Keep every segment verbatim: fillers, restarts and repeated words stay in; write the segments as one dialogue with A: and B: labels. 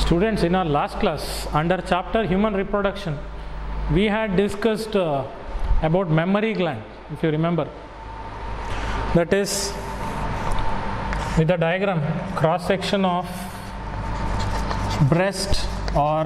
A: Students, in our last class under chapter human reproduction, we had discussed uh, about mammary gland, if you remember. That is, with the diagram, cross section of breast or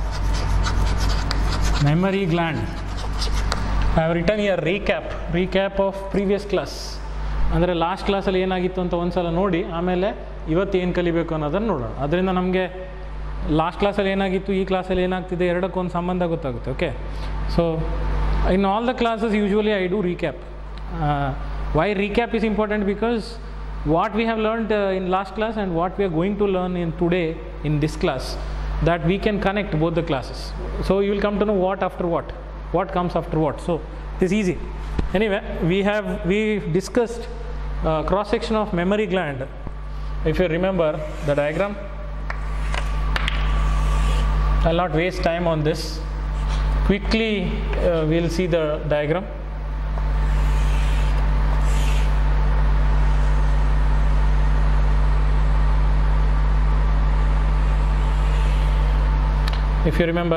A: mammary gland. I have written here recap recap of previous class. ಅಂದರೆ last ಕ್ಲಾಸಲ್ಲಿ ಏನಾಗಿತ್ತು ಅಂತ ಒಂದು ಸಲ ನೋಡಿ ಆಮೇಲೆ ಇವತ್ತು ಏನು ಕಲಿಬೇಕು ಅನ್ನೋದನ್ನು ನೋಡೋಣ. ಅದರಿಂದ ನಮಗೆ ಲಾಸ್ಟ್ ಕ್ಲಾಸಲ್ಲಿ ಏನಾಗಿತ್ತು, ಈ ಕ್ಲಾಸಲ್ಲಿ ಏನಾಗ್ತಿದೆ, ಎರಡಕ್ಕೊಂದು ಸಂಬಂಧ ಗೊತ್ತಾಗುತ್ತೆ. Okay, so in all the classes usually I do recap. Why recap is important? Because what we have learned uh, in last class and what we are going to learn in today in this class, that we can connect both the classes. So you will come to know what after what, what comes after what. So it is easy. Anyway, we have we discussed uh, cross section of mammary gland. If you remember the diagram, I will not waste time on this. Quickly uh, we will see the diagram. If you remember,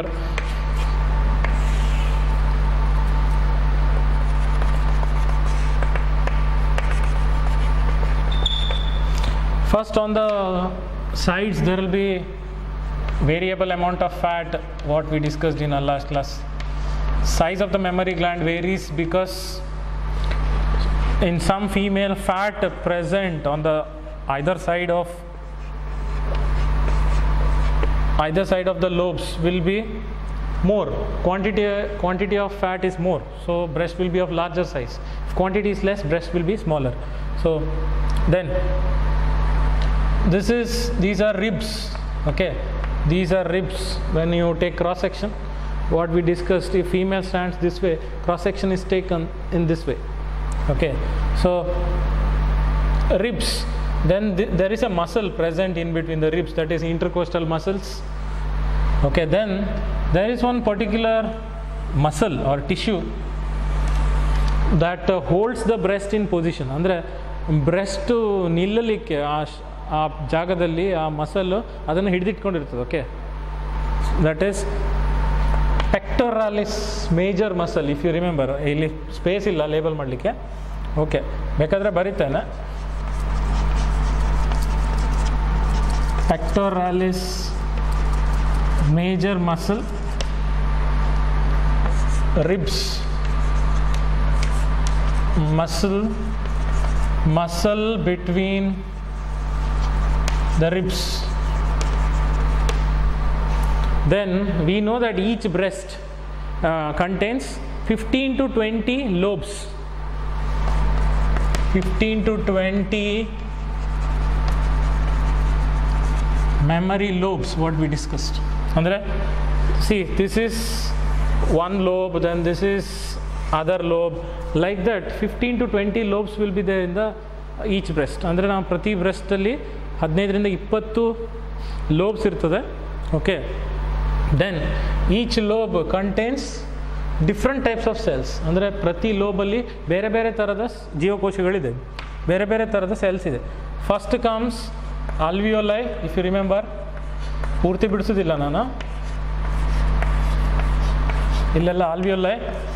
A: first on the sides there will be variable amount of fat, what we discussed in our last class. Size of the mammary gland varies because in some female fat present on the either side of either side of the lobes will be more. Quantity quantity of fat is more, so breast will be of larger size. If quantity is less, breast will be smaller. So then this is these are ribs. Okay, these are ribs. When you take cross section, what we discussed, if female stands this way, cross section is taken in this way. Okay, so ribs. Then th there is a muscle present in between the ribs, that is intercostal muscles. Okay, then there is one particular muscle or tissue that uh, holds the breast in position. ಅಂದರೆ breast ನಿಲ್ಲಲಿಕ್ಕೆ ಆ ಆ ಜಾಗದಲ್ಲಿ ಆ muscle ಅದನ್ನು ಹಿಡಿದಿಟ್ಕೊಂಡಿರ್ತದೆ. Okay, that is pectoralis major muscle. If you remember, ಇಲ್ಲಿ space ಇಲ್ಲ ಲೇಬಲ್ ಮಾಡಲಿಕ್ಕೆ. ಓಕೆ, ಬೇಕಾದರೆ ಬರೀತೇನೆ. Pectoralis major muscle, ribs, muscle muscle between the ribs. Then we know that each breast uh, contains fifteen to twenty lobes. fifteen to twenty mammary lobes, what we discussed. Andre, see, this is one lobe, then this is other lobe, like that fifteen to twenty lobes will be there in the each breast. Andre ನಾವು ಪ್ರತಿ ಬ್ರೆಸ್ಟಲ್ಲಿ ಹದಿನೈದರಿಂದ ಇಪ್ಪತ್ತು lobes ಇರ್ತದೆ. Okay, then each lobe contains different types of cells. ಅಂದರೆ ಪ್ರತಿ ಲೋಬಲ್ಲಿ ಬೇರೆ ಬೇರೆ ಥರದ ಜೀವಕೋಶಗಳಿದೆ, ಬೇರೆ ಬೇರೆ ಥರದ ಸೆಲ್ಸ್ ಇದೆ. First comes alveoli. If you remember, ಪೂರ್ತಿ ಬಿಡಿಸೋದಿಲ್ಲ ನಾನು, ಇಲ್ಲೆಲ್ಲ alveoli.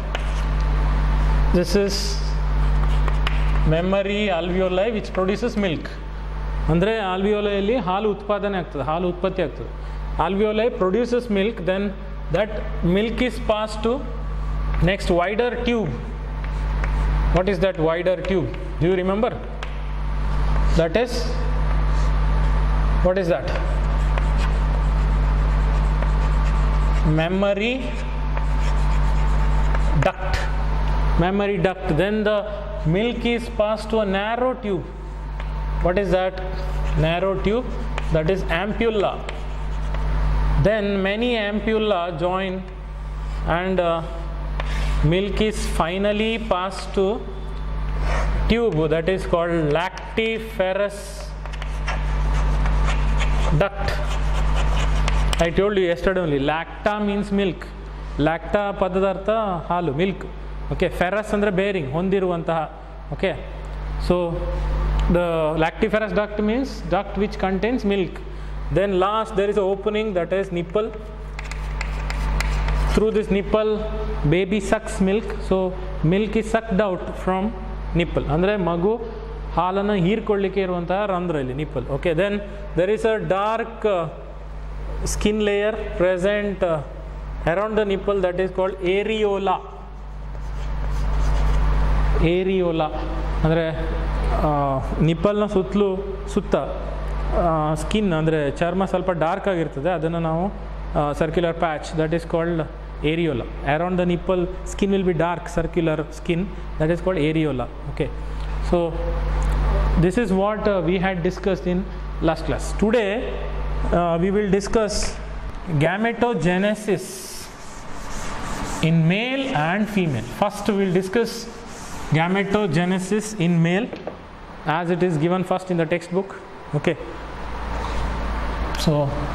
A: This is mammary alveoli which produces milk. ಅಂದರೆ alveoli ಹಾಲು ಉತ್ಪಾದನೆ ಆಗ್ತದೆ, ಹಾಲು ಉತ್ಪತ್ತಿ ಆಗ್ತದೆ. Alveoli produces milk, then that milk is passed to next wider tube. What is that wider tube? Do you remember? That is, what is that? Mammary duct. Mammary duct. Then the milk is passed to a narrow tube. What is that? Narrow tube. That is ampulla. Then many ampulla join and uh, milk is finally passed to tube that is called lactiferous duct. I told you yesterday only, lacta means milk. Lacta ಪದಾರ್ಥ ಹಾಲು, milk. Okay, ferous ಅಂದರೆ bearing, ಹೊಂದಿರುವಂತಹ. Okay, so the lactiferous duct means duct which contains milk. Then last there is an opening, that is nipple. Through this nipple baby sucks milk, so milk is sucked out from nipple. ಅಂದರೆ ಮಗು ಹಾಲನ್ನು ಹೀರ್ಕೊಳ್ಳಿಕ್ಕೆ ಇರುವಂತಹ ರಂಧ್ರ ಇಲ್ಲಿ nipple. Okay, then there is a dark skin layer present around the nipple, that is called areola. Areola ಅಂದರೆ ನಿಪ್ಪಲ್ನ ಸುತ್ತಲೂ ಸುತ್ತ ಸ್ಕಿನ್ ಅಂದರೆ ಚರ್ಮ ಸ್ವಲ್ಪ ಡಾರ್ಕ್ ಆಗಿರ್ತದೆ, ಅದನ್ನು ನಾವು circular patch, that is called areola. Around the nipple skin will be dark circular skin, that is called areola. Okay, so this is what uh, we had discussed in last class. Today uh, we will discuss gametogenesis in male and female. First we will discuss gametogenesis in male as it is given first in the textbook. Okay, so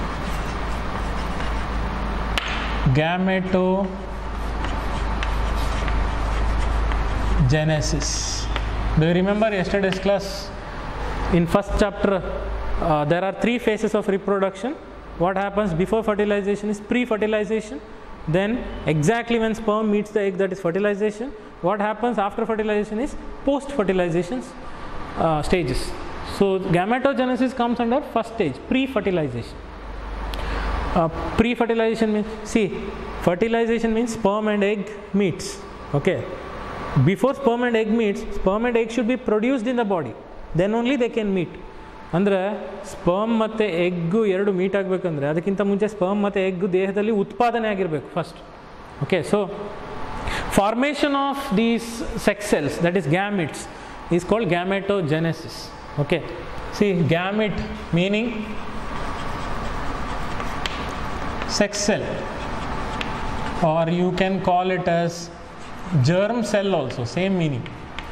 A: gametogenesis. Do you remember yesterday's class? In first chapter uh, there are three phases of reproduction. What happens before fertilization is pre-fertilization. Then exactly when sperm meets the egg, that is fertilization. What happens after fertilization is post-fertilization uh, stages. So gametogenesis comes under first stage, pre-fertilization. Uh, pre-fertilization means, see, fertilization means sperm and egg meets. Okay, before sperm and egg meets, sperm and egg should be produced in the body, then only they can meet. ಅಂದರೆ sperm ಮತ್ತು egg ಎರಡು meet ಆಗಬೇಕಂದ್ರೆ ಅದಕ್ಕಿಂತ ಮುಂಚೆ sperm ಮತ್ತು egg ದೇಹದಲ್ಲಿ ಉತ್ಪಾದನೆ ಆಗಿರಬೇಕು first. Okay, so formation of these sex cells, that is gametes, is called gametogenesis. Okay, see gamete meaning sex cell, or you can call it as germ cell also, same meaning.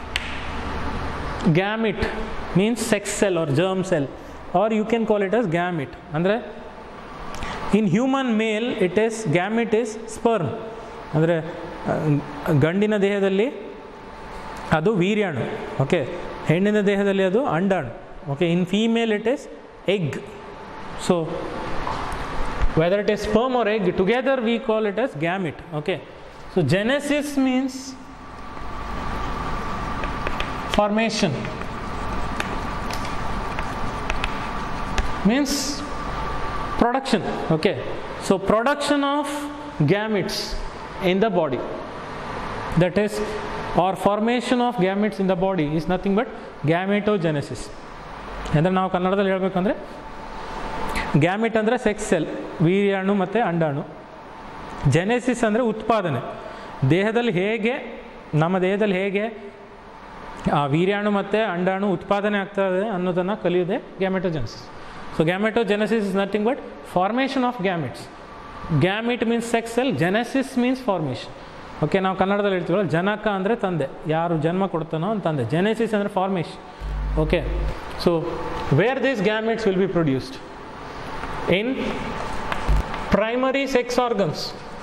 A: Gamete means sex cell or germ cell, or you can call it as gamete. Andre in human male it is gamete is sperm, andre ಗಂಡಿನ ದೇಹದಲ್ಲಿ ಅದು ವೀರ್ಯಾಣು. Okay, ಹೆಣ್ಣಿನ ದೇಹದಲ್ಲಿ ಅದು ಅಂಡಾಣು. Okay, in female it is egg. So whether it is sperm or egg, together we call it as gamete. Okay, so genesis means formation, means production. Okay, so production of gametes in the body, that is, or formation of gametes in the body is nothing but gametogenesis. ಅಂದರೆ ನಾವು ಕನ್ನಡದಲ್ಲಿ ಹೇಳಬೇಕಂದ್ರೆ gamete ಅಂದರೆ sex cell, ವೀರ್ಯಾಣು ಮತ್ತು ಅಂಡಾಣು. Genesis ಅಂದರೆ ಉತ್ಪಾದನೆ. ದೇಹದಲ್ಲಿ ಹೇಗೆ, ನಮ್ಮ ದೇಹದಲ್ಲಿ ಹೇಗೆ ಆ ವೀರ್ಯಾಣು ಮತ್ತು ಅಂಡಾಣು ಉತ್ಪಾದನೆ ಆಗ್ತದೆ ಅನ್ನೋದನ್ನು ಕಲಿಯೋದೆ gametogenesis. So gametogenesis is nothing but formation of gametes. Gamete means sex cell, genesis means formation. Okay, ನಾವು ಕನ್ನಡದಲ್ಲಿ ಹೇಳ್ತೀವಲ್ಲ, ಜನಕ ಅಂದರೆ ತಂದೆ, ಯಾರು ಜನ್ಮ ಕೊಡ್ತಾನೋ ಅಂತ ತಂದೆ. ಜೆನೆಸಿಸ್ ಅಂದರೆ formation. Okay, so where these gametes will be produced? In primary sex organs.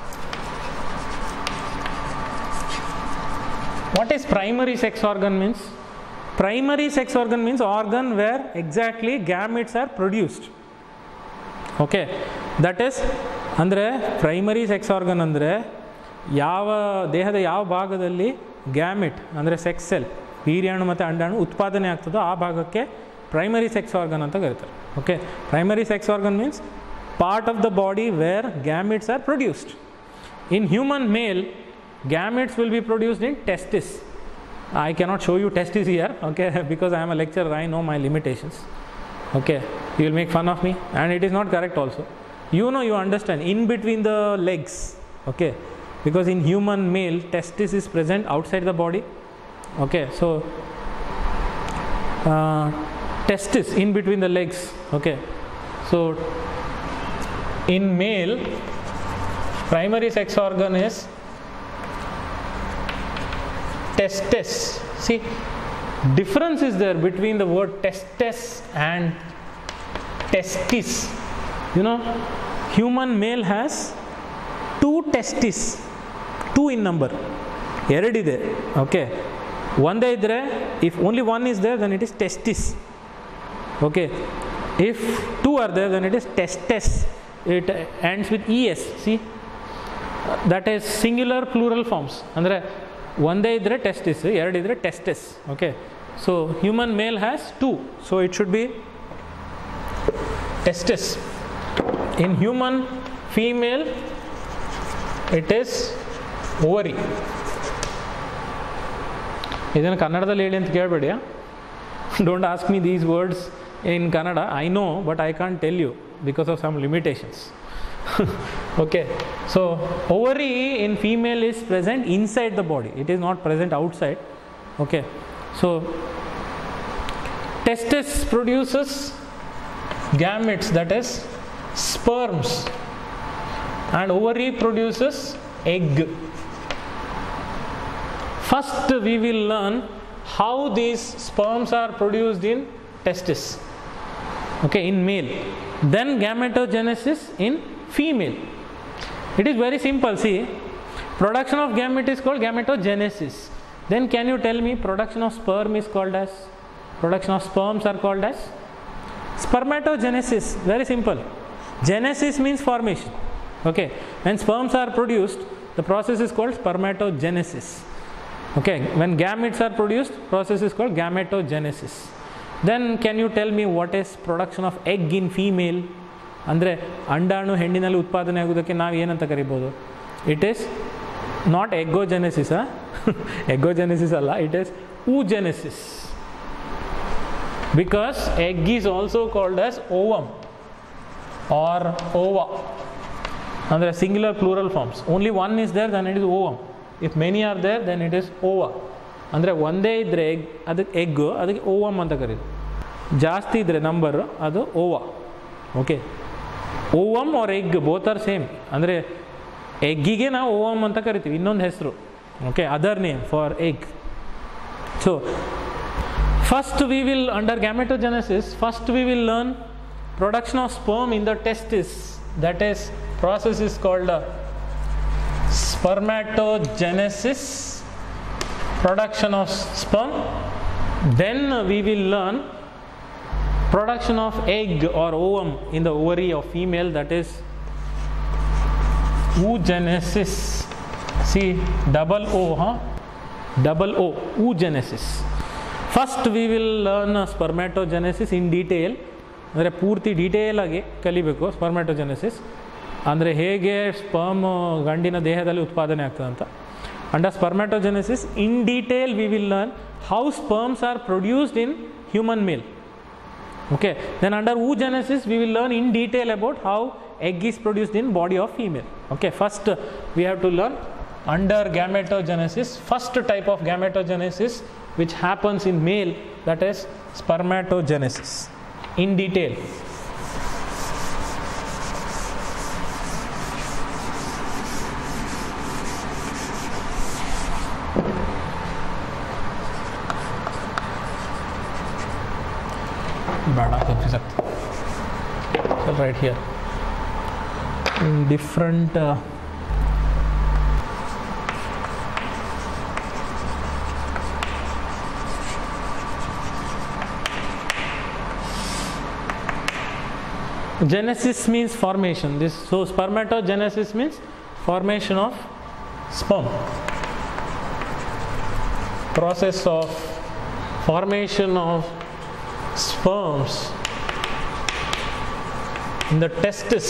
A: What is primary sex organ means? Primary sex organ means organ where exactly gametes are produced. Okay, that is, ಅಂದರೆ primary sex organ ಅಂದರೆ ಯಾವ ದೇಹದ ಯಾವ ಭಾಗದಲ್ಲಿ gamete ಅಂದರೆ sex cell, ವೀರ್ಯಾಣು ಮತ್ತು ಅಂಡಾಣು ಉತ್ಪಾದನೆ ಆಗ್ತದೋ ಆ ಭಾಗಕ್ಕೆ ಪ್ರೈಮರಿ ಸೆಕ್ಸ್ ಆರ್ಗನ್ ಅಂತ ಕರೀತಾರೆ. Okay, primary sex organ means part of the body where gametes are produced. In human male gametes will be produced in testis. I cannot show you testis here, okay, because I am a lecturer, I know my limitations. Okay, you will make fun of me, and it is not correct also. You know, you understand, in between the legs, okay, because in human male testis is present outside the body. Okay, so uh, testis in between the legs. Okay, so in male primary sex organ is testes. See, difference is there between the word testes and testis. You know, human male has two testes, two in number. ಎರಡಿದೆ. Okay, ಒಂದೇ ಇದ್ದರೆ, if only one is there, then it is testis. Okay, if two two are there, then it is testes. It ends with es. See, that is singular plural forms. Andre ಒಂದೇ ಇದ್ರೆ testis, ಎರಡು ಇದ್ರೆ testis. Okay, so human male has two, so it should be testis. In human female it is ovary. ಇದನ್ನು ಕನ್ನಡದಲ್ಲಿ ಹೇಳಿ ಅಂತ ಕೇಳಬೇಡಿ. Don't ask me these words in Kannada. I know, but I can't tell you because of some limitations. Okay, so ovary in female is present inside the body, it is not present outside. Okay, so testis produces gametes, that is sperms, and ovary produces egg. First we will learn how these sperms are produced in testis, okay, in male. Then gametogenesis in female. It is very simple. See, production of gamete is called gametogenesis. Then can you tell me production of sperm is called as, production of sperms are called as spermatogenesis. Very simple. Genesis means formation. Okay, when sperms are produced, the process is called spermatogenesis. Okay, when gametes are produced, process is called gametogenesis. Then can you tell me what is production of egg in female? ಅಂದರೆ ಅಂಡಾಣು ಹೆಣ್ಣಿನಲ್ಲಿ ಉತ್ಪಾದನೆ ಆಗೋದಕ್ಕೆ ನಾವು ಏನಂತ ಕರಿಬೋದು? It is not eggogenesis. Eggogenesis ಅಲ್ಲ, it is oogenesis. Because egg is also called as ovum or ova. ಅಂದರೆ singular plural forms. Only one is there, then it is ovum. If many are there, then it is ova. ಅಂದರೆ ಒಂದೇ ಇದ್ದರೆ egg, ಅದಕ್ಕೆ egg, ಅದಕ್ಕೆ ovum ಅಂತ ಕರೀದು. ಜಾಸ್ತಿ ಇದ್ದರೆ number, ಅದು ova. Okay, ovum or egg both are same. ಅಂದರೆ ಎಗ್ಗಿಗೆ ನಾವು ಓವಮ್ ಅಂತ ಕರಿತೀವಿ, ಇನ್ನೊಂದು ಹೆಸರು. Okay, other name for egg. So first we will under gametogenesis, first we will learn production of sperm in the testis. That is process is called uh, spermatogenesis, production of sperm. Then uh, we will learn production of egg or ovum in the ovary of female, that is oogenesis. See, double O, huh? Double O, oogenesis. First we will learn uh, spermatogenesis in detail. ಅಂದರೆ ಪೂರ್ತಿ detail ಆಗಿ ಕಲಿಬೇಕು spermatogenesis ಅಂದರೆ ಹೇಗೆ sperm ಗಂಡಿನ ದೇಹದಲ್ಲಿ ಉತ್ಪಾದನೆ ಆಗ್ತದೆ ಅಂತ. Under spermatogenesis in detail we will learn how sperms are produced in human male. Okay, then under oogenesis we will learn in detail about how egg is produced in body of female. Okay, first uh, we have to learn under gametogenesis, first type of gametogenesis which happens in male, that is spermatogenesis, in detail. bada kapi sakte. So right here in different uh, genesis means formation. This so spermatogenesis means formation of sperm, process of formation of sperms in the testis,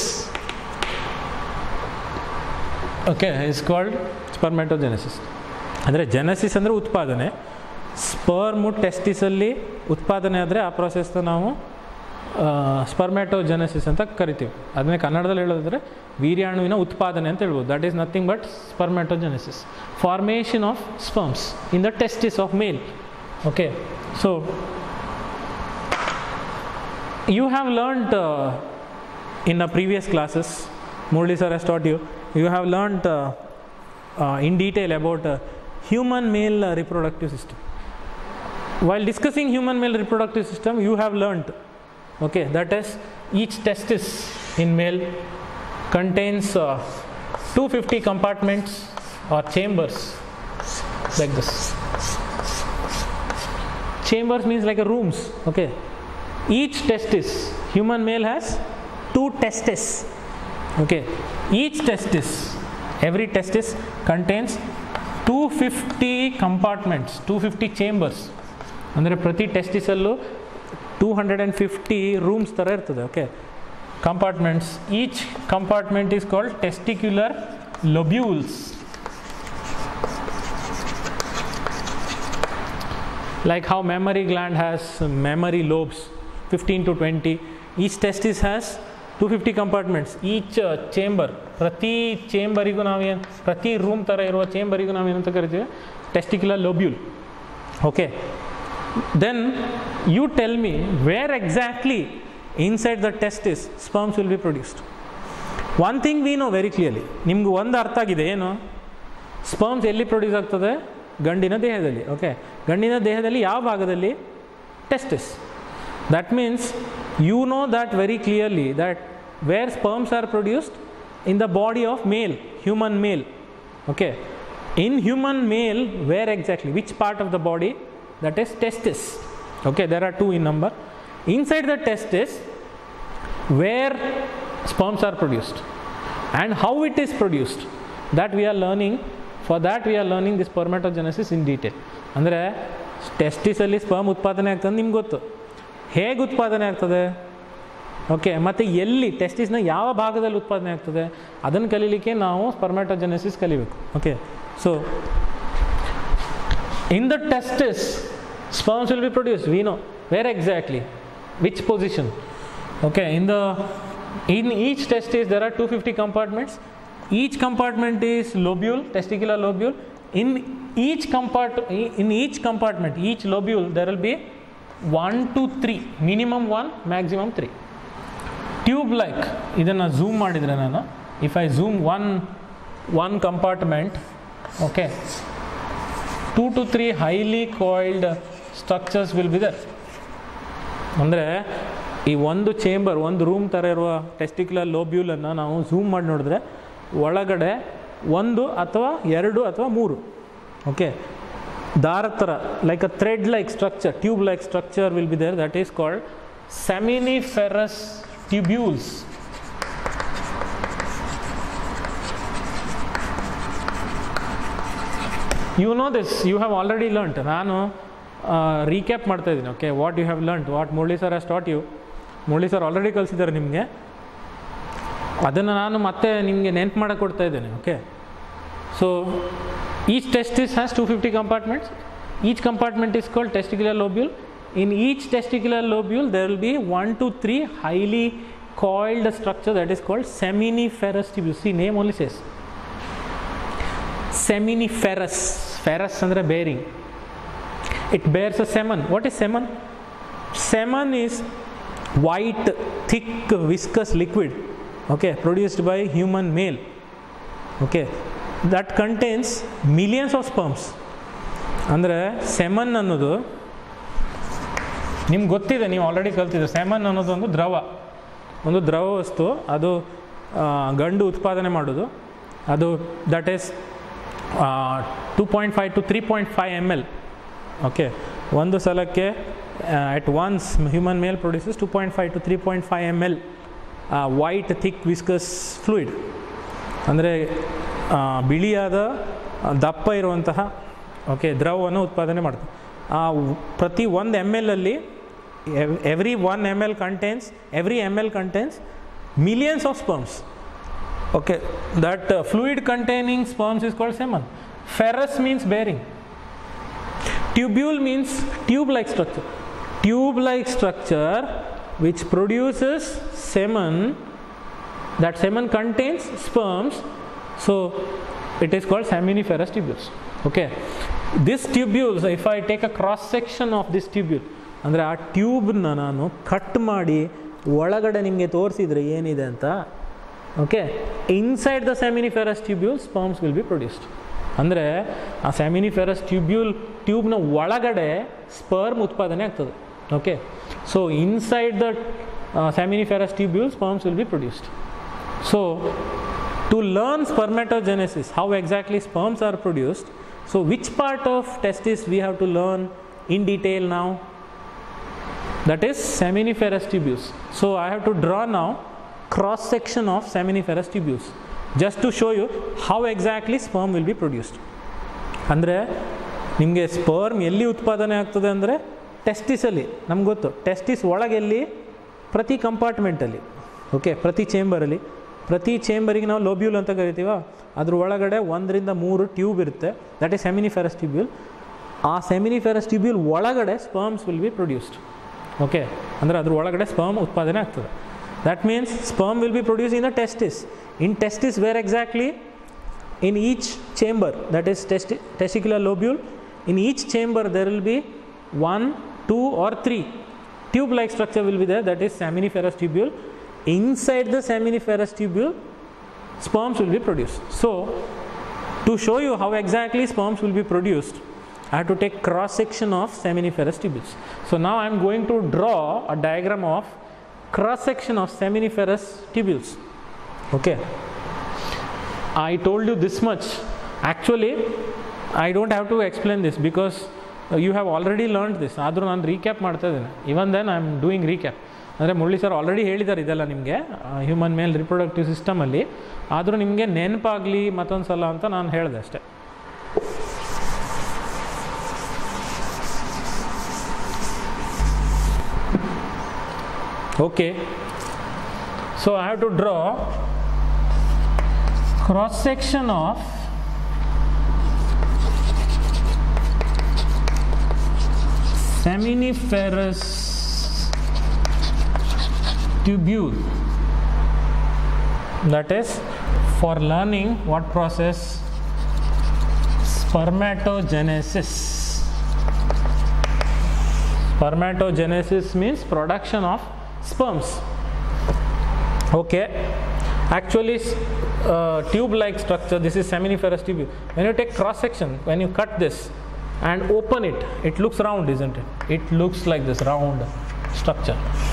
A: okay, is called spermatogenesis. ಅಂದರೆ genesis ಅಂದರೆ ಉತ್ಪಾದನೆ. Sperm ಟೆಸ್ಟಿಸಲ್ಲಿ ಉತ್ಪಾದನೆ ಆದರೆ ಆ ಪ್ರಾಸೆಸ್ನ ನಾವು spermatogenesis ಅಂತ ಕರಿತೀವಿ. ಅದನ್ನೇ ಕನ್ನಡದಲ್ಲಿ ಹೇಳೋದಾದರೆ ವೀರ್ಯಾಣುವಿನ ಉತ್ಪಾದನೆ ಅಂತ ಹೇಳ್ಬೋದು. That is nothing but spermatogenesis, formation of sperms in the testis of male. Okay, so you have learnt uh, in the previous classes, Murli sir has taught you, you have learnt uh, uh, in detail about uh, human male uh, reproductive system. While discussing human male reproductive system, you have learnt, okay, that is each testis in male contains uh, two hundred fifty compartments or chambers like this. Chambers means like a rooms, okay. Each testis human male has two testes. Okay, each testis, every testis contains two hundred fifty compartments, two hundred fifty chambers. ಅಂದರೆ ಪ್ರತಿ ಟೆಸ್ಟಿಸಲ್ಲೂ two hundred and fifty rooms ಥರ ಇರ್ತದೆ. Okay, compartments. Each compartment is called testicular lobules. Like how mammary gland has mammary lobes, fifteen to twenty. Each testis has two hundred fifty compartments. Each uh, chamber, ಪ್ರತಿ ಚೇಂಬರಿಗೂ ನಾವೇನು, ಪ್ರತಿ room ಥರ ಇರುವ ಚೇಂಬರಿಗೂ ನಾವೇನಂತ ಕರಿತೀವಿ? Testicular lobule. Okay, then you tell me where exactly inside the testis sperms will be produced. One thing we know very clearly, ನಿಮ್ಗೆ ಒಂದು ಅರ್ಥ ಆಗಿದೆ ಏನು? ಸ್ಪರ್ಮ್ಸ್ ಎಲ್ಲಿ ಪ್ರೊಡ್ಯೂಸ್ ಆಗ್ತದೆ? ಗಂಡಿನ ದೇಹದಲ್ಲಿ. ಓಕೆ, ಗಂಡಿನ ದೇಹದಲ್ಲಿ ಯಾವ ಭಾಗದಲ್ಲಿ? Testis. That means you know that very clearly that where sperms are produced in the body of male, human male. Okay, in human male where exactly, which part of the body? That is testis. Okay, there are two in number. Inside the testis where sperms are produced and how it is produced, that we are learning. For that we are learning this spermatogenesis in detail. ಅಂದರೆ ಟೆಸ್ಟಿಸಲ್ಲಿ sperm ಉತ್ಪಾದನೆ ಆಗ್ತದೆ ನಿಮ್ಗೆ ಗೊತ್ತು, ಹೇಗೆ ಉತ್ಪಾದನೆ ಆಗ್ತದೆ. Okay, ಮತ್ತು ಎಲ್ಲಿ ಟೆಸ್ಟಿಸ್ನ ಯಾವ ಭಾಗದಲ್ಲಿ ಉತ್ಪಾದನೆ ಆಗ್ತದೆ ಅದನ್ನು ಕಲೀಲಿಕ್ಕೆ ನಾವು ಸ್ಪರ್ಮ್ಯಾಟೋಜೆನೆಸಿಸ್ ಕಲಿಬೇಕು. Okay, so in the testis sperms will be produced. We know where exactly, which position. Okay, in the in each testis there are two hundred fifty compartments. Each compartment is lobule, testicular lobule. In each compart in each compartment, each lobule there will be one to three, minimum one, maximum three. Tube like, idanna zoom madidre nanu, if I zoom one one compartment, okay, two to three highly coiled structures will be there. ಅಂದರೆ ಈ ಒಂದು chamber, ಒಂದು room ಥರ ಇರುವ testicular ಲೋಬ್ಯೂಲನ್ನು ನಾವು zoom ಮಾಡಿ ನೋಡಿದ್ರೆ ಒಳಗಡೆ ಒಂದು ಅಥವಾ ಎರಡು ಅಥವಾ ಮೂರು, ಓಕೆ, ದಾರ ಥರ like a thread like structure, tube like structure will be there. That is called seminiferous tubules. You know this, you have already learnt. ನಾನು ರೀಕ್ಯಾಪ್ ಮಾಡ್ತಾ ಇದ್ದೀನಿ. Okay, what you have learnt, what Murali sir has taught you. Murali sir already ಕಲಿಸಿದ್ದಾರೆ ನಿಮಗೆ, ಅದನ್ನು ನಾನು ಮತ್ತೆ ನಿಮಗೆ ನೆನ್ಪು ಮಾಡಕ್ಕೆ ಕೊಡ್ತಾ ಇದ್ದೇನೆ. Okay, so each testis has two fifty compartments. Each compartment is called testicular lobule. In each testicular lobule there will be one two three highly coiled structure that is called seminiferous tubule. See, name only says seminiferous. Ferrous andre bearing. It bears a semen. What is semen? Semen is white, thick, viscous liquid, okay, produced by human male, okay, that contains millions of sperms. ಅಂದರೆ ಸೆಮನ್ ಅನ್ನೋದು ನಿಮ್ಗೆ ಗೊತ್ತಿದೆ, ನೀವು already ಕಲ್ತಿದ್ದೆ. ಸೆಮನ್ ಅನ್ನೋದು ಒಂದು ದ್ರವ, ಒಂದು ದ್ರವ ವಸ್ತು. ಅದು ಗಂಡು ಉತ್ಪಾದನೆ ಮಾಡೋದು. ಅದು that is two point five to three point five M L. Okay, ಒಂದು ಸಲಕ್ಕೆ at once human male produces two point five to three point five M L white thick viscous fluid. ಅಂದರೆ ಬಿಳಿಯಾದ ದಪ್ಪ ಇರುವಂತಹ ಓಕೆ ದ್ರವವನ್ನು ಉತ್ಪಾದನೆ ಮಾಡ್ತದೆ. ಆ ಪ್ರತಿ ಒಂದು ಎಮ್ ಎಲ್ ಅಲ್ಲಿ every one M L contains every M L contains millions of sperms. Okay, that uh, fluid containing sperms is called semen. Ferrous means bearing. Tubule means tube-like structure. Tube-like structure which produces semen. That semen contains sperms, so it is called seminiferous tubules. Okay, this tubules, if I take a cross section of this tubule, ಅಂದರೆ ಆ ಟ್ಯೂಬ್ನ ನಾನು cut ಮಾಡಿ ಒಳಗಡೆ ನಿಮಗೆ ತೋರಿಸಿದ್ರೆ ಏನಿದೆ ಅಂತ, okay, inside the seminiferous tubule sperms will be produced. ಅಂದರೆ ಆ ಸೆಮಿನಿಫೆರಸ್ ಟ್ಯೂಬ್ಯೂಲ್ ಟ್ಯೂಬ್ನ ಒಳಗಡೆ ಸ್ಪರ್ಮ್ ಉತ್ಪಾದನೆ ಆಗ್ತದೆ. Okay, so inside the seminiferous tubule sperms will be produced. So to learn spermatogenesis, how exactly sperms are produced, so which part of testis we have to learn in detail now? that is seminiferous tubules. So I have to draw now cross section of seminiferous tubules just to show you how exactly sperm will be produced. ಅಂದರೆ ನಿಮಗೆ sperm ಎಲ್ಲಿ ಉತ್ಪಾದನೆ ಆಗ್ತದೆ ಅಂದರೆ ಟೆಸ್ಟಿಸಲ್ಲಿ. ನಮ್ಗೆ ಗೊತ್ತು testis ಒಳಗೆಲ್ಲಿ, ಪ್ರತಿ ಕಂಪಾರ್ಟ್ಮೆಂಟಲ್ಲಿ, okay, ಪ್ರತಿ ಚೇಂಬರಲ್ಲಿ, ಪ್ರತಿ ಚೇಂಬರಿಗೆ ನಾವು ಲೋಬ್ಯೂಲ್ ಅಂತ ಕರಿತೀವ. ಅದ್ರ ಒಳಗಡೆ ಒಂದರಿಂದ ಮೂರು ಟ್ಯೂಬ್ ಇರುತ್ತೆ, ದಟ್ ಈಸ್ ಸೆಮಿನಿಫೆರಸ್ ಟ್ಯೂಬ್ಯೂಲ್. ಆ ಸೆಮಿನಿಫೆರಸ್ ಟ್ಯೂಬ್ಯೂಲ್ ಒಳಗಡೆ sperms will be produced. Okay, ಅಂದರೆ ಅದ್ರ ಒಳಗಡೆ ಸ್ಪರ್ಮ್ ಉತ್ಪಾದನೆ ಆಗ್ತದೆ. That means sperm will be produce in the testis. In testis where exactly? In each chamber, that is testi testicular lobule, in each chamber there will be one, two or three tube like structure will be there, that is seminiferous tubule. Inside the seminiferous tubule sperms will be produced. So to show you how exactly sperms will be produced, I have to take cross section of seminiferous tubules. So now I am going to draw a diagram of cross section of seminiferous tubules. Okay, I told you this much. Actually I don't have to explain this because uh, you have already learned this. ಆದರೂ ನಾನು recap ಮಾಡ್ತಾ ಇದ್ದೇನೆ. Even then I am doing recap. ಅಂದರೆ Murali sir already ಹೇಳಿದ್ದಾರೆ ಇದೆಲ್ಲ ನಿಮಗೆ human male reproductive ಸಿಸ್ಟಮಲ್ಲಿ. ಆದರೂ ನಿಮಗೆ ನೆನಪಾಗಲಿ ಮತ್ತೊಂದು ಸಲ ಅಂತ ನಾನು ಹೇಳಿದೆ ಅಷ್ಟೇ. Okay, so I have to draw cross section of seminiferous tubule. That is for learning what process? Spermatogenesis. Spermatogenesis means production of sperms. Okay, actually uh, tube like structure, this is seminiferous tubule. When you take cross section, when you cut this and open it, it looks round, isn't it? It looks like this round structure.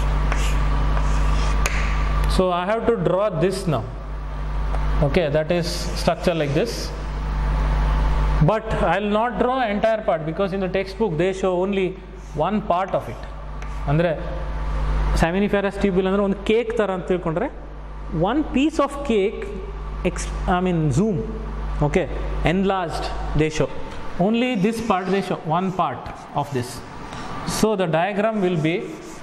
A: So I have to draw this now. Okay, that is structure like this, but I will not draw entire part because in the textbook they show only one part of it. ಅಂದರೆ seminiferous tubule ಅಂದರೆ ಒಂದು cake ಥರ ಅಂತ ತಿಳ್ಕೊಂಡ್ರೆ one piece of cake, ex I mean zoom, okay, enlarged they show. Only this part they show, one part of this. So the diagram will be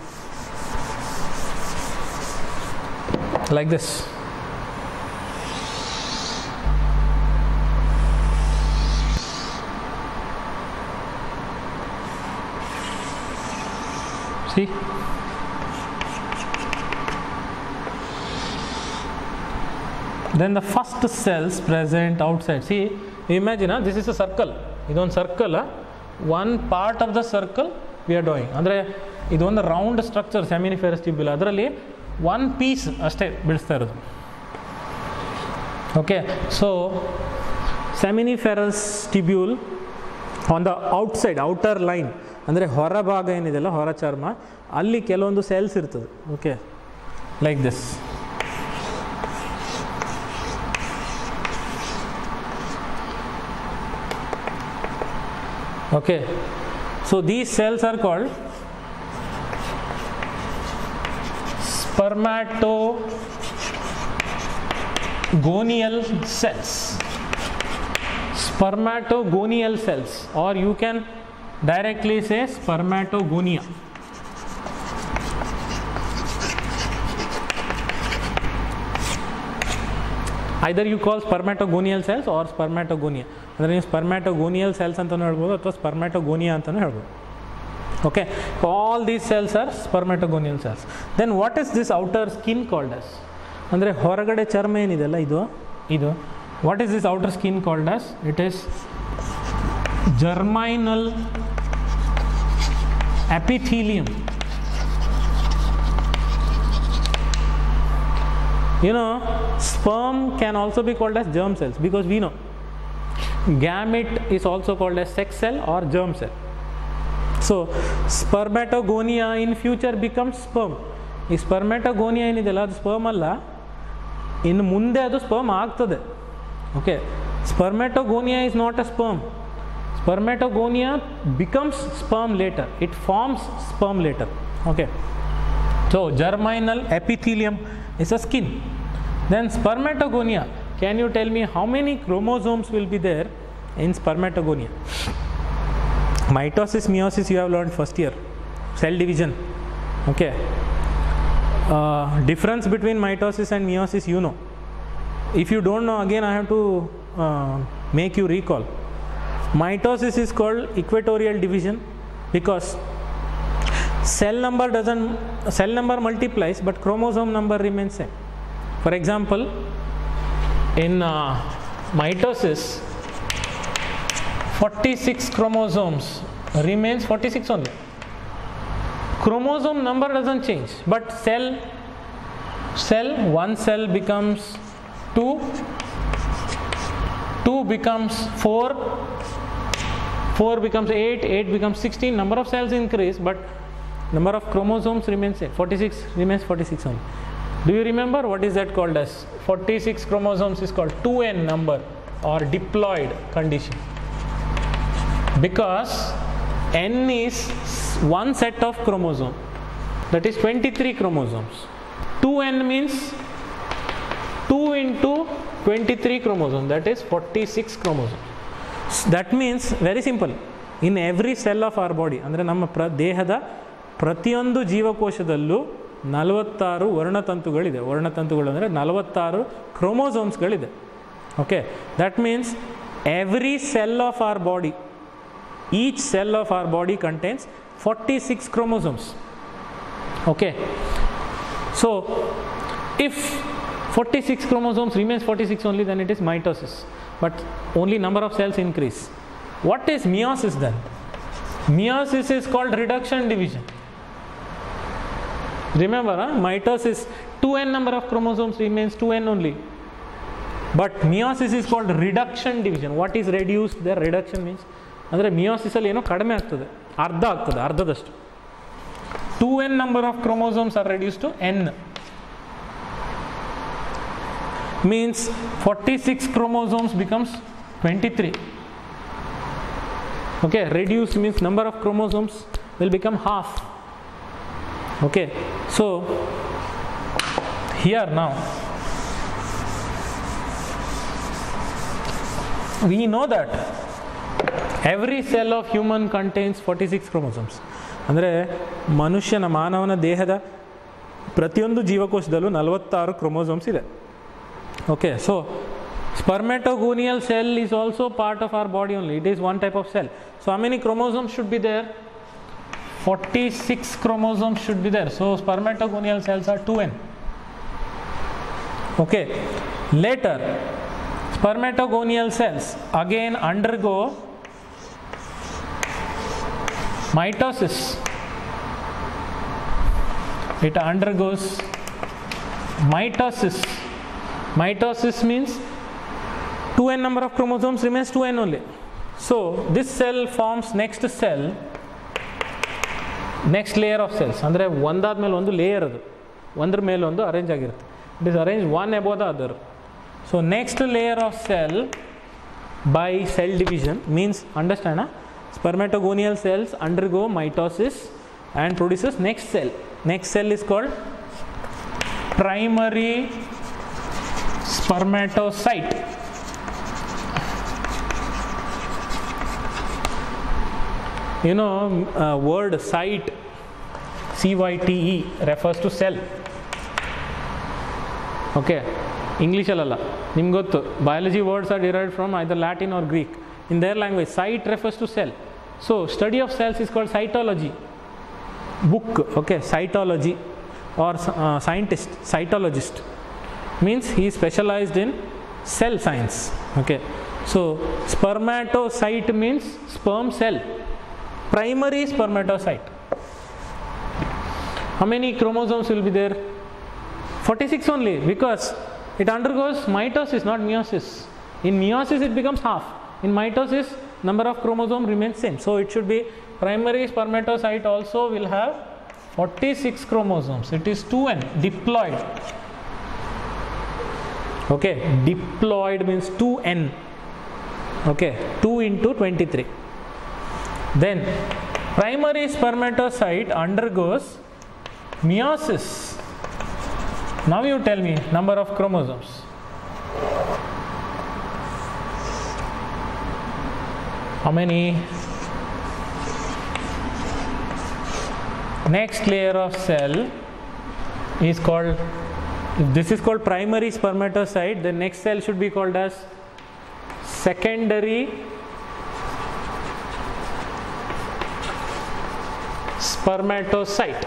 A: like this. See? Then the first cells present outside. See, imagine, uh, this is a circle. ಇದೊಂದು circle, one part of the circle we are doing. ಅಂದರೆ ಇದೊಂದು round structure seminiferous tubule, ಅದರಲ್ಲಿ one piece ಅಷ್ಟೇ ಬಿಡಿಸ್ತಾ ಇರೋದು. Okay, so seminiferous tubule on the outside, outer line ಅಂದರೆ ಹೊರ ಭಾಗ ಏನಿದೆಲ್ಲ, ಹೊರ ಚರ್ಮ, ಅಲ್ಲಿ ಕೆಲವೊಂದು ಸೆಲ್ಸ್ ಇರ್ತದೆ. Okay, like this. Okay, so these cells are called spermatogonial cells. Spermatogonial cells, or you can directly say spermatogonia. Either you call spermatogonial cells or spermatogonia. ಅಂದರೆ ನೀವು ಸ್ಪರ್ಮ್ಯಾಟೋಗೋನಿಯಲ್ ಸೆಲ್ಸ್ ಅಂತಲೂ ಹೇಳ್ಬೋದು ಅಥವಾ ಸ್ಪರ್ಮ್ಯಾಟೋಗೋನಿಯಾ ಅಂತಲೂ ಹೇಳ್ಬೋದು. Okay, all these cells are spermatogonial cells. Then what is this outer skin called as? ಅಂದರೆ ಹೊರಗಡೆ ಚರ್ಮ ಏನಿದೆಲ್ಲ ಇದು ಇದು what is this outer skin called as? It is germinal epithelium. You know, sperm can also be called as germ cells because we know gamete is also called as sex cell or germ cell. So spermatogonia in future becomes sperm. ಈ ಸ್ಪರ್ಮ್ಯಾಟೋಗೋನಿಯಾ ಏನಿದೆಯಲ್ಲ ಅದು sperm ಅಲ್ಲ, ಇನ್ನು ಮುಂದೆ ಅದು sperm ಆಗ್ತದೆ. Okay, spermatogonia is not a sperm. Spermatogonia becomes sperm later. It forms sperm later. Okay. So germinal epithelium is a skin. Then spermatogonia. Can you tell me how many chromosomes will be there in spermatogonia? Mitosis, meiosis you have learned first year. Cell division. Okay. Uh, difference between mitosis and meiosis you know. If you don't know, again I have to uh, make you recall. Mitosis is called equatorial division because cell number doesn't cell number multiplies but chromosome number remains same. For example, in uh, mitosis, forty-six chromosomes remains forty-six only. Chromosome number doesn't change, but cell cell one cell becomes two, two becomes four, four becomes eight, eight becomes sixteen. Number of cells increase, but number of chromosomes remains same. forty-six remains forty-six only. Do you remember what is that called as? forty-six chromosomes is called two N number or diploid condition, because N is one set of chromosome, that is twenty-three chromosomes. two N means two into twenty-three chromosomes, that is forty-six chromosomes. That means very simple, in every cell of our body, ಅಂದರೆ ನಮ್ಮ ಪ್ರ ದೇಹದ ಪ್ರತಿಯೊಂದು ಜೀವಕೋಶದಲ್ಲೂ ನಲವತ್ತಾರು ವರ್ಣತಂತುಗಳಿದೆ. ವರ್ಣತಂತುಗಳು ಅಂದರೆ ನಲವತ್ತಾರು ಕ್ರೋಮೋಸೋಮ್ಸ್ಗಳಿದೆ. Okay, that means every cell of our body, each cell of our body contains forty-six chromosomes. Okay, so if forty-six chromosomes remains forty-six only, then it is mitosis, but only number of cells increase. What is meiosis then? Meiosis is called reduction division. Remember, huh? Mitosis, two N number of chromosomes remains two N only, but meiosis is called reduction division. What is reduced there? Reduction means ಅಂದರೆ ಮಿಯೋಸಿಸಲ್ಲಿ ಏನೋ ಕಡಿಮೆ ಆಗ್ತದೆ, ಅರ್ಧ ಆಗ್ತದೆ, ಅರ್ಧದಷ್ಟು. Two N number of chromosomes are reduce to N. Means forty six chromosomes becomes twenty three. Okay, reduced means number of chromosomes will become half. Okay, so here ನಾವು we know that every cell of human contains forty-six chromosomes. ಅಂದರೆ ಮನುಷ್ಯನ ಮಾನವನ ದೇಹದ ಪ್ರತಿಯೊಂದು ಜೀವಕೋಶದಲ್ಲೂ ನಲವತ್ತಾರು chromosomes ಇದೆ. Okay, so spermatogonial cell is also part of our body only. It is one type of cell. So how many chromosomes should be there? forty-six chromosomes should be there. So spermatogonial cells are two N. Okay, later spermatogonial cells again undergo mitosis. It undergoes mitosis. Mitosis means two N number of chromosomes remains two N only. So this cell forms next cell, next layer of cells. ಅಂದರೆ ಒಂದಾದ್ಮೇಲೆ ಒಂದು layer, ಅದು ಒಂದ್ರ ಮೇಲೆ ಒಂದು arrange ಆಗಿರುತ್ತೆ. It is arranged one above the other. So next layer of cell by cell division means, understand, huh? Spermatogonial cells undergo mitosis and produces next cell. Next cell is called primary spermatocyte. You know, uh, word cyte, C Y T E, refers to cell. Okay, English alalla, nimge gottu, biology words are derived from either Latin or Greek. In their language, cyte refers to cell. So study of cells is called cytology. Book, okay, cytology, or uh, scientist, cytologist means he is specialized in cell science. Okay, so spermatocyte means sperm cell, primary spermatocyte. How many chromosomes will be there? forty-six only, because it undergoes mitosis, not meiosis. In meiosis it becomes half. In mitosis, number of chromosome remains same. So it should be primary spermatocyte also will have forty-six chromosomes. It is two N, diploid. Okay, diploid means two N. Okay, two into twenty-three. Then primary spermatocyte undergoes Meiosis. Now you tell me number of chromosomes. How many? Next layer of cell is called, if this is called primary spermatocyte, the next cell should be called as secondary spermatocyte.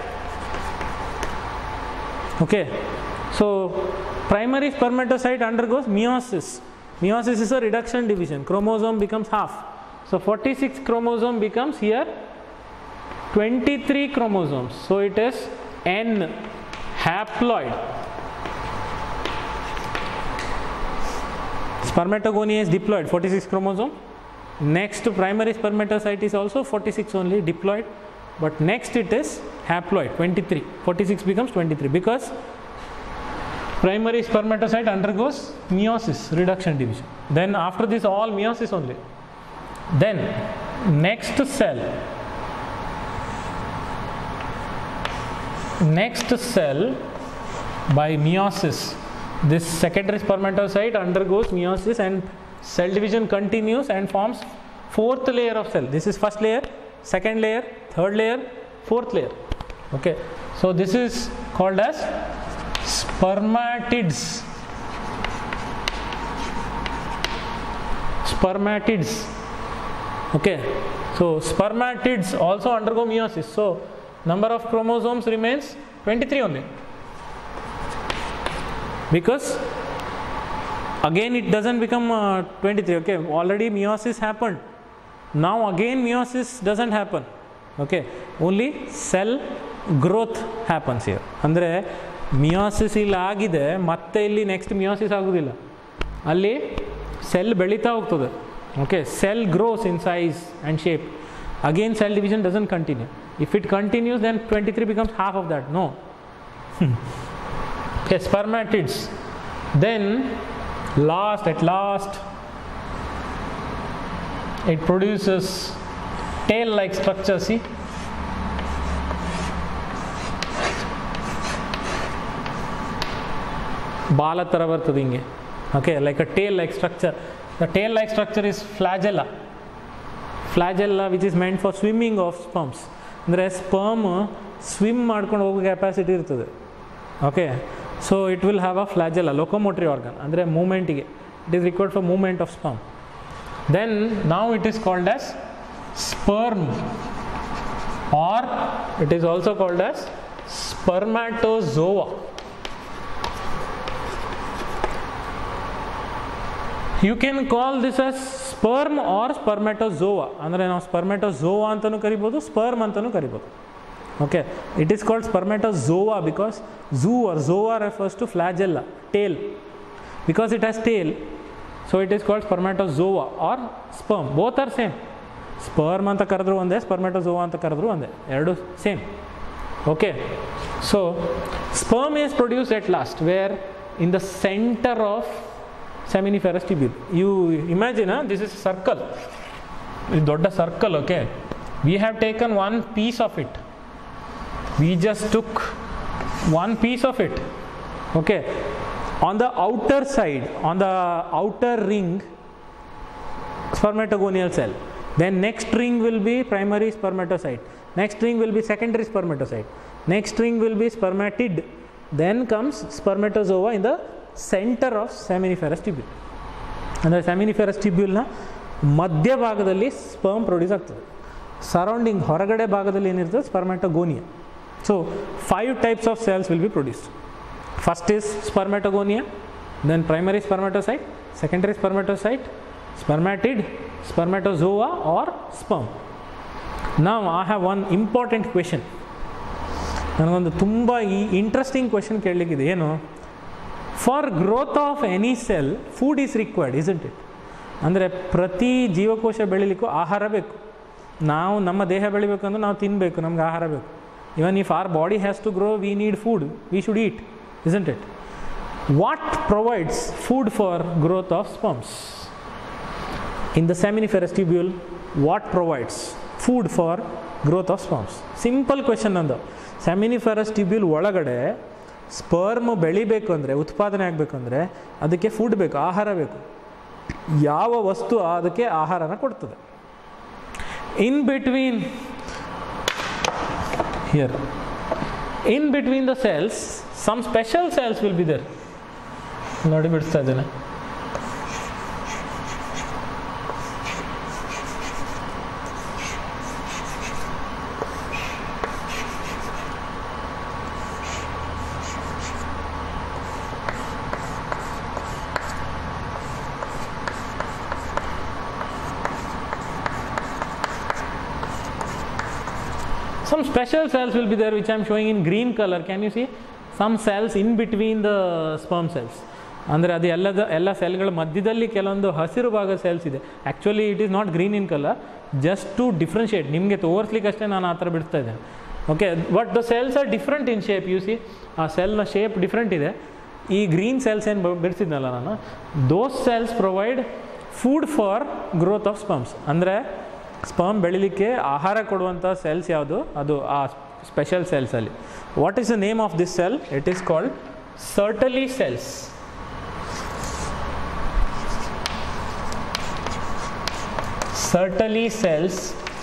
A: Okay, so primary spermatocyte undergoes meiosis. Meiosis is a reduction division. Chromosome becomes half. So forty-six chromosome becomes here twenty-three chromosomes. So it is N haploid. Spermatogonia is diploid, forty-six chromosome. Next to primary spermatocyte is also forty-six only, diploid. But next it is haploid, twenty-three. forty-six becomes twenty-three because primary spermatocyte undergoes meiosis, reduction division. Then after this all meiosis only. Then next cell, next cell by meiosis, this secondary spermatocyte undergoes meiosis and cell division continues and forms fourth layer of cell. This is first layer, second layer, third layer, fourth layer. Okay, so this is called as spermatids. Spermatids. Okay, so spermatids also undergo meiosis. So number of chromosomes remains twenty-three only, because again it doesn't become uh, twenty-three. Okay, already meiosis happened. Now again meiosis doesn't happen. Okay, only cell growth happens here. Andre meiosis illa agide matte illi next meiosis agudilla, alli cell belita hogtade. Okay, cell grows in size and shape. Again cell division doesn't continue. If it continues, then twenty-three becomes half of that. No. Okay, spermatids. Then last, at last, it produces tail-like structure. See, bala tara bartade hinge. Okay, like a tail-like structure. The tail-like structure is flagella. Flagella, which is meant for swimming of sperms. Andre sperm swim ಮಾಡ್ಕೊಂಡು ಹೋಗೋ capacity ಇರ್ತದೆ. Okay, so it will have a flagella, locomotory organ. Andre movement ಗೆ, it is required for movement of sperm. Then now it is called as sperm, or it is also called as spermatozoa. You can call this as sperm or spermatozoa. Andre now spermatozoa antanu karibodu, sperm antanu karibodu. Okay, it is called spermatozoa because zoo or zoa refers to flagella, tail. Because it has tail, so it is called spermatozoa or sperm. Both are same. Sperm anta karadru onde, spermatozoa anta karadru onde. Eradu same. Okay, so sperm is produced at last, where in the center of seminiferous tubule. You imagine, huh? This is a circle. This is a circle. Okay, we have taken one piece of it. We just took one piece of it. Okay, on the outer side, on the outer ring, spermatogonial cell. Then next ring will be primary spermatocyte. Next ring will be secondary spermatocyte. Next ring will be spermatid. Then comes spermatozoa in the center of seminiferous tubule. ಅಂದರೆ seminiferous tubule ನ ಮಧ್ಯ ಭಾಗದಲ್ಲಿ sperm produce ಆಗ್ತದೆ. Surrounding ಹೊರಗಡೆ ಭಾಗದಲ್ಲಿ ಏನಿರ್ತದೆ spermatogonia. So five types of cells will be produced. First is spermatogonia, then primary spermatocyte, secondary spermatocyte, spermatid, spermatozoa or sperm. ನಾವು I have one important question. ನನಗೊಂದು ತುಂಬ ಈ ಇಂಟ್ರೆಸ್ಟಿಂಗ್ ಕ್ವೆಶನ್ ಕೇಳಲಿಕ್ಕಿದೆ. ಏನು? For growth of any cell food is required, isn't it? ಅಂದರೆ ಪ್ರತಿ ಜೀವಕೋಶ ಬೆಳಿಲಿಕ್ಕೂ ಆಹಾರ ಬೇಕು. ನಾವು ನಮ್ಮ ದೇಹ ಬೆಳಿಬೇಕಂದ್ರೆ ನಾವು ತಿನ್ನಬೇಕು, ನಮ್ಗೆ ಆಹಾರ ಬೇಕು. Even if our body has to grow, we need food, we should eat, isn't it? What provides food for growth of sperms? In the seminiferous tubule, what provides food for growth of sperms. Simple question ಅಂದು. Seminiferous tubule ಒಳಗಡೆ sperm ಬೆಳಿಬೇಕು ಅಂದರೆ, ಉತ್ಪಾದನೆ ಆಗಬೇಕಂದ್ರೆ ಅದಕ್ಕೆ food ಬೇಕು, ಆಹಾರ ಬೇಕು. ಯಾವ ವಸ್ತು ಅದಕ್ಕೆ ಆಹಾರನ ಕೊಡ್ತದೆ? In between here in between the cells some special cells will be there. ನೋಡಿ ಬಿಡಿಸ್ತಾ ಇದ್ದೇನೆ. Some special cells will be there which I am showing in green color. Can you see? Some cells in between the sperm cells. ಅಂದರೆ ಅದು ಎಲ್ಲದ ಎಲ್ಲ ಸೆಲ್ಗಳ ಮಧ್ಯದಲ್ಲಿ ಕೆಲವೊಂದು ಹಸಿರು ಭಾಗ ಸೆಲ್ಸ್ ಇದೆ. Actually it is not green in colour, just to differentiate, ನಿಮಗೆ ತೋರಿಸ್ಲಿಕ್ಕಷ್ಟೇ ನಾನು ಆ ಥರ ಬಿಡ್ತಾ ಇದ್ದೇನೆ. Okay, but the cells are different in shape. You see, ಆ ಸೆಲ್ನ ಶೇಪ್ ಡಿಫ್ರೆಂಟ್ ಇದೆ. ಈ ಗ್ರೀನ್ ಸೆಲ್ಸ್ ಏನು ಬಿಡಿಸಿದ್ನಲ್ಲ ನಾನು, those cells provide food for growth of sperms. ಅಂದರೆ ಸ್ಪರ್ಮ್ ಬೆಳಿಲಿಕ್ಕೆ ಆಹಾರ ಕೊಡುವಂಥ ಸೆಲ್ಸ್ ಯಾವುದು, ಅದು ಆ ಸ್ಪೆಷಲ್ ಸೆಲ್ಸಲ್ಲಿ. What is the name of this cell? It is called Sertoli cells. Sertoli cells,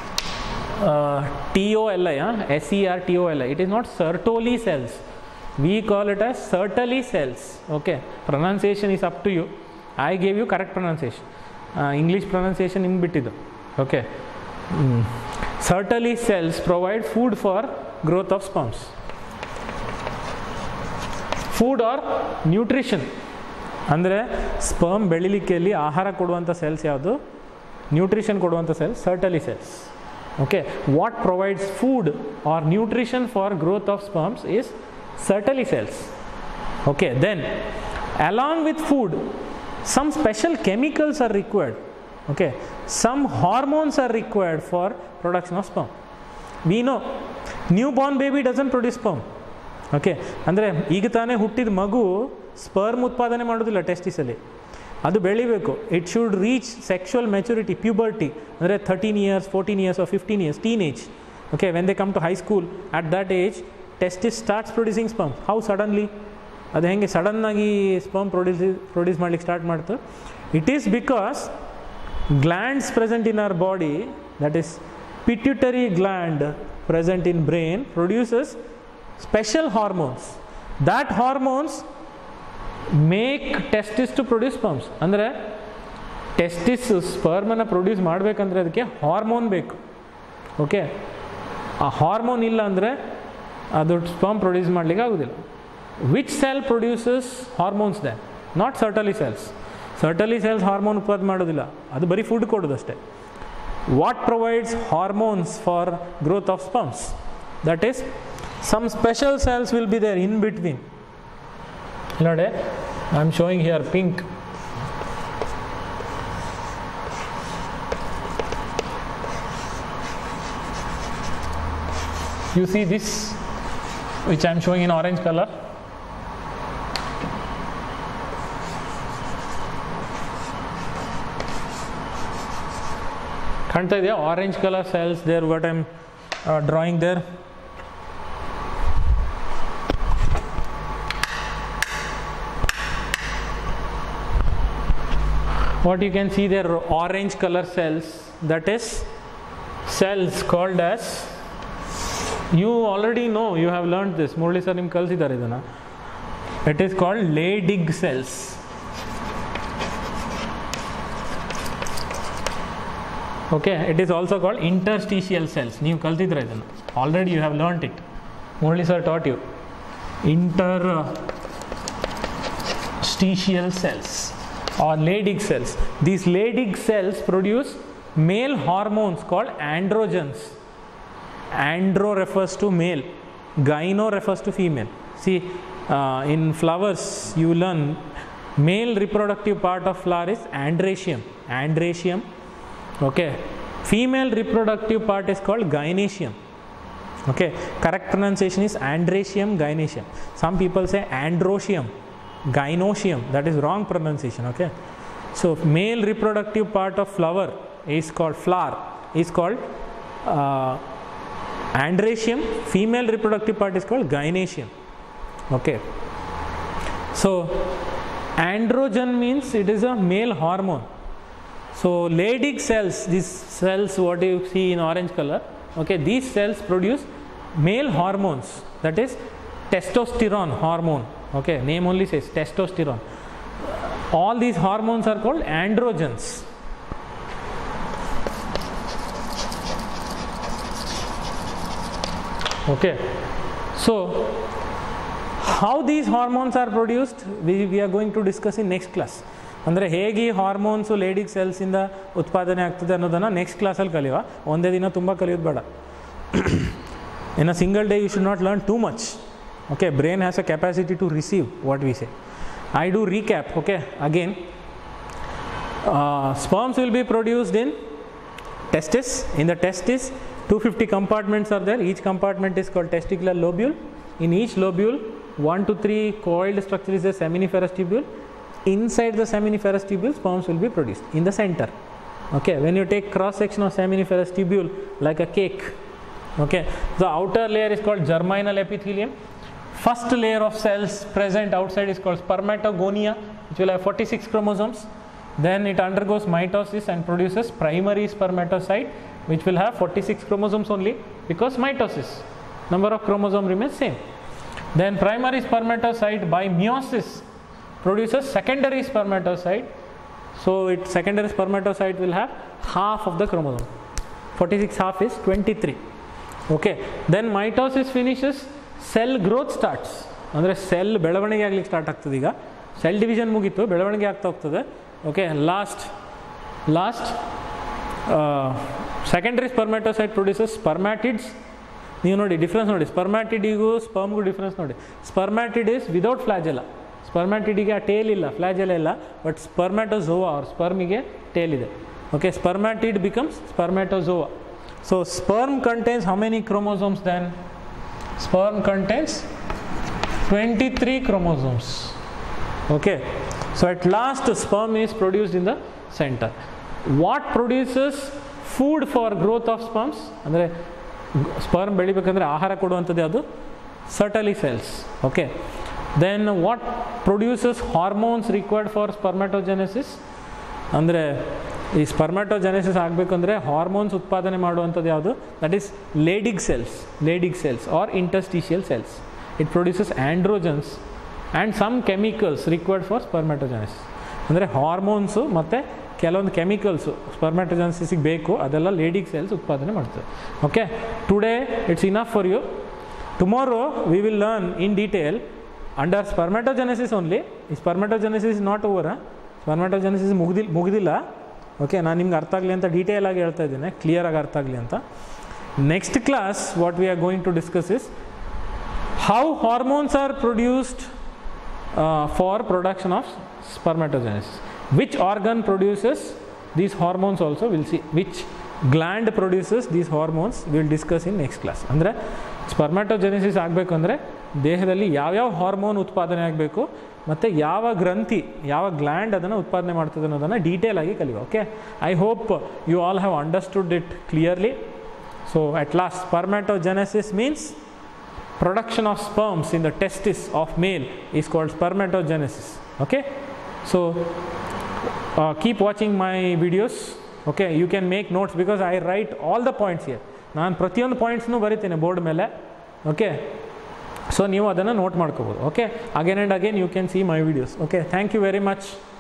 A: T O L I, S E R T O L I. It is not Sertoli cells. We call it as Sertoli cells. Okay, pronunciation is up to you. I gave you correct pronunciation. English pronunciation ನಿಮ್ಗೆ ಬಿಟ್ಟಿದ್ದು. Okay, Sertoli cells provide food for growth of sperms. Food or nutrition. ಅಂದರೆ sperm ಬೆಳಿಲಿಕ್ಕೆಯಲ್ಲಿ ಆಹಾರ ಕೊಡುವಂಥ cells ಯಾವುದು? Nutrition ಕೊಡುವಂಥ cells Sertoli cells. Okay, what provides food or nutrition for growth of sperms is Sertoli cells. Okay, then along with food some special chemicals are required. Okay, some hormones are required for production of sperm. We know newborn baby doesn't produce sperm. Okay, ಅಂದರೆ ಈಗ ತಾನೇ ಹುಟ್ಟಿದ ಮಗು sperm ಉತ್ಪಾದನೆ ಮಾಡೋದಿಲ್ಲ ಟೆಸ್ಟಿಸಲ್ಲಿ. ಅದು ಬೆಳಿಬೇಕು. It should reach sexual maturity, puberty, ಅಂದರೆ thirteen years fourteen years or fifteen years, teen age. Okay, when they come to high school, at that age testis starts producing sperm. How suddenly? ಅದು ಹೆಂಗೆ ಸಡನ್ನಾಗಿ sperm produce produce ಮಾಡ್ಲಿಕ್ಕೆ start ಮಾಡ್ತು? It is because glands present in our body, that is pituitary gland present in brain, produces special hormones. That hormones make testis to produce sperms. ಅಂದರೆ testis ಸ್ಪರ್ಮನ್ನು produce ಮಾಡಬೇಕಂದ್ರೆ ಅದಕ್ಕೆ hormone ಬೇಕು. Okay, ಆ hormone ಇಲ್ಲ ಅಂದರೆ ಅದು ಸ್ಪರ್ಮ್ ಪ್ರೊಡ್ಯೂಸ್ ಮಾಡಲಿಕ್ಕೆ ಆಗೋದಿಲ್ಲ. Which cell produces hormones then? Not Sertoli cells. Sertoli cells ಹಾರ್ಮೋನ್ ಉತ್ಪಾದನೆ ಮಾಡೋದಿಲ್ಲ, ಅದು ಬರೀ ಫುಡ್ ಕೊಡೋದಷ್ಟೇ. What provides hormones for growth of sperms? That is, some special cells will be there in between. ನೋಡಿ, I am showing here pink. You see this, which I am showing in orange color. ಕಾಣ್ತಾ ಇದೆಯಾ? Orange colour cells there, what I am drawing there. What you can see there, orange color cells, that is cells called as, you already know, you have learned this, Murali sir ನಿಮ್ಗೆ ಕಲಿಸಿದ್ದಾರೆ ಇದನ್ನು. It is called Leydig cells. Okay, it is also called interstitial cells. ನೀವು ಕಲ್ತಿದ್ರೆ ಇದನ್ನು, already you have learned it. Murali sir taught you. Interstitial cells or Leydig cells. These Leydig cells produce male hormones called androgens. Andro refers to male, gyno refers to female. See, uh, in flowers you learn male reproductive part of flower is androecium. Androecium. Okay, female reproductive part is called gynoecium. Okay, correct pronunciation is androecium, gynoecium. Some people say androecium, gynoecium. That is wrong pronunciation. Okay, so male reproductive part of flower is called flower is called uh, Androecium. Female reproductive part is called gynoecium. Okay. So androgen means it is a male hormone. So Leydig cells, these cells what you see in orange color, okay, these cells produce male hormones, that is testosterone hormone. Okay, name only says testosterone. All these hormones are called androgens. Okay, so how these hormones are produced, we, we are going to discuss in next class. ಅಂದರೆ ಹೇಗೆ ಈ hormones ಲೇಡಿಗ್ ಸೆಲ್ಸಿಂದ ಉತ್ಪಾದನೆ ಆಗ್ತದೆ ಅನ್ನೋದನ್ನು next ಕ್ಲಾಸಲ್ಲಿ ಕಲಿಯುವ. ಒಂದೇ ದಿನ ತುಂಬ ಕಲಿಯೋದು ಬೇಡ. In a single day you should not learn too much. Okay, brain has a capacity to receive what we say. I do recap. Okay, again sperms will be produced in testis. In the testis two hundred fifty compartments are there. Each compartment is called testicular lobule. In each lobule one to three coiled structure is a seminiferous tubule. Inside the seminiferous tubule sperms will be produced in the center. Okay, when you take cross section of seminiferous tubule like a cake, okay, the outer layer is called germinal epithelium. First layer of cells present outside is called spermatogonia, which will have forty-six chromosomes. Then it undergoes mitosis and produces primary spermatocyte, which will have forty-six chromosomes only, because mitosis, number of chromosomes remains same. Then primary spermatocyte by meiosis produces secondary spermatocyte. So it secondary spermatocyte will have half of the chromosome. forty-six half is twenty-three. Okay, then mitosis finishes, cell growth starts. ಅಂದರೆ cell ಬೆಳವಣಿಗೆ ಆಗಲಿಕ್ಕೆ start ಆಗ್ತದೆ. ಈಗ cell division ಮುಗೀತು, ಬೆಳವಣಿಗೆ ಆಗ್ತಾ ಹೋಗ್ತದೆ. Okay, last last secondary spermatocyte produces spermatids. ನೀವು ನೋಡಿ ಡಿಫ್ರೆನ್ಸ್ ನೋಡಿ, ಸ್ಪರ್ಮ್ಯಾಟಿಡಿಗೂ ಸ್ಪರ್ಮ್ಗೂ ಡಿಫ್ರೆನ್ಸ್ ನೋಡಿ. ಸ್ಪರ್ಮ್ಯಾಟಿಡ್ ಇಸ್ ವಿದೌಟ್ ಫ್ಲಾಜೆಲ್ಲ. ಸ್ಪರ್ಮ್ಯಾಟಿಡಿಗೆ ಆ ಟೇಲ್ ಇಲ್ಲ, ಫ್ಲಾಜೆಲ್ಲ ಇಲ್ಲ, ಬಟ್ ಸ್ಪರ್ಮ್ಯಾಟೋಝೋವಾ ಅವ್ರ ಸ್ಪರ್ಮಿಗೆ ಟೇಲ್ ಇದೆ. Okay, spermatid becomes spermatozoa. So sperm contains how many chromosomes then? Sperm contains twenty-three chromosomes. Okay, so at last sperm is produced in the center. What produces food for growth of sperms? ಅಂದರೆ sperm ಬೆಳಿಬೇಕಂದ್ರೆ ಆಹಾರ ಕೊಡುವಂಥದ್ದು ಯಾವುದು? Sertoli cells. Okay, then what produces hormones required for spermatogenesis? ಅಂದರೆ ಈ spermatogenesis ಆಗಬೇಕಂದ್ರೆ hormones ಉತ್ಪಾದನೆ ಮಾಡುವಂಥದ್ದು ಯಾವುದು? That is Leydig cells. Leydig cells or interstitial cells. It produces androgens and some chemicals required for spermatogenesis. ಅಂದರೆ ಹಾರ್ಮೋನ್ಸು ಮತ್ತು ಕೆಲವೊಂದು chemicals ಸ್ಪರ್ಮ್ಯಾಟೋಜೆನೆಸಿಸ್ಗೆ ಬೇಕು, ಅದೆಲ್ಲ ಲೇಡಿಗ್ ಸೆಲ್ಸ್ ಉತ್ಪಾದನೆ ಮಾಡ್ತದೆ. Okay, today it's enough for you. Tomorrow we will learn in detail under spermatogenesis only. ಈ spermatogenesis is not over. Spermatogenesis ಮುಗಿದಿಲ್ಲ ಮುಗಿದಿಲ್ಲ ಓಕೆ, ನಾನು ನಿಮ್ಗೆ ಅರ್ಥ ಆಗಲಿ ಅಂತ ಡೀಟೇಲ್ ಆಗಿ ಹೇಳ್ತಾ ಇದ್ದೇನೆ, ಕ್ಲಿಯರಾಗಿ ಅರ್ಥ ಆಗಲಿ ಅಂತ. Next class what we are going to discuss is how hormones are produced for production of spermatogenesis. Which organ produces these hormones also will see. Which gland produces these hormones will discuss in next class. ಅಂದರೆ spermatogenesis ಆಗಬೇಕು ಅಂದರೆ ದೇಹದಲ್ಲಿ ಯಾವ್ಯಾವ hormone ಉತ್ಪಾದನೆ ಆಗಬೇಕು ಮತ್ತು ಯಾವ ಗ್ರಂಥಿ, ಯಾವ ಗ್ಲ್ಯಾಂಡ್ ಅದನ್ನು ಉತ್ಪಾದನೆ ಮಾಡ್ತದೆ ಅನ್ನೋದನ್ನು ಡೀಟೇಲ್ ಆಗಿ ಕಲಿಯುವ. Okay, I hope you all have understood it clearly. So at last spermatogenesis means production of sperms in the testis of male is called spermatogenesis. Okay, so keep watching my videos. Okay, you can make notes because I write all the points here. ನಾನು ಪ್ರತಿಯೊಂದು ಪಾಯಿಂಟ್ಸ್ನೂ ಬರೀತೇನೆ board ಮೇಲೆ. Okay, so ನೀವು ಅದನ್ನು note ಮಾಡ್ಕೋಬೋದು. Okay, again and again you can see my videos. Okay, thank you very much.